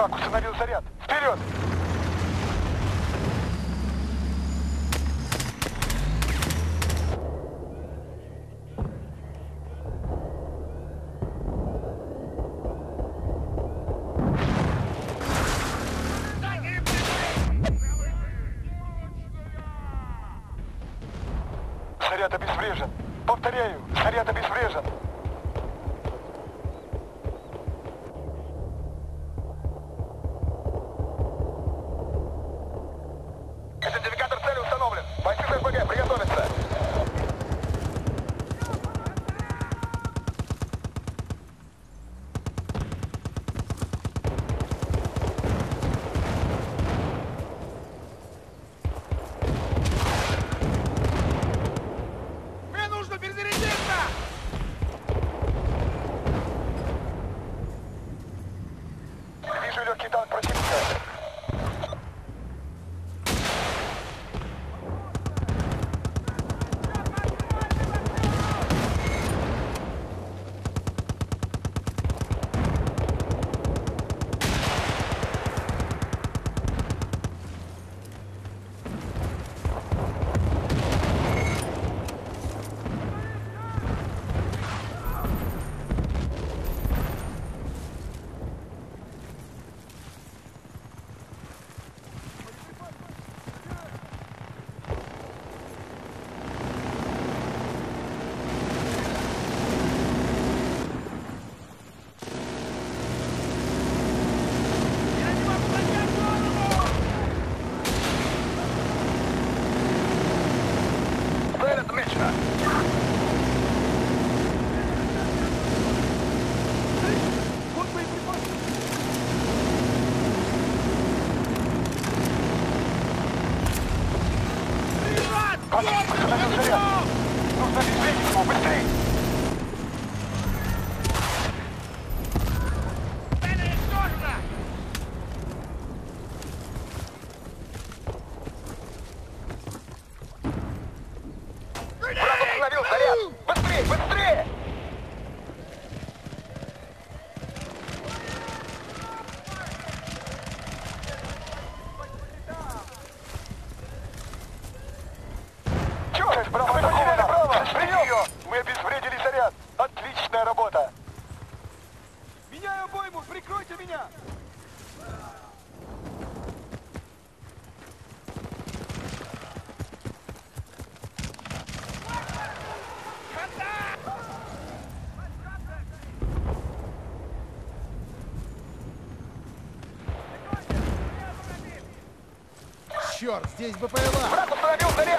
Враг установил заряд. Вперед! Заряд обезврежен. Повторяю, заряд обезврежен. Идентификатор цели установлен. Бойцы с СПГ приготовиться. Мне нужно перезарядиться! Вижу легкий танк противника. Цель отмечена. Вот боеприпасы! Противник установил заряд. Нужно обезвредить его быстрее. Враг установил заряд. Быстрее, быстрее! Черт, право, мы потеряли право! Прием ее! Мы обезвредили заряд! Отличная работа! Меняю обойму! Прикройте меня! Черт, здесь БПЛА! Враг установил заряд!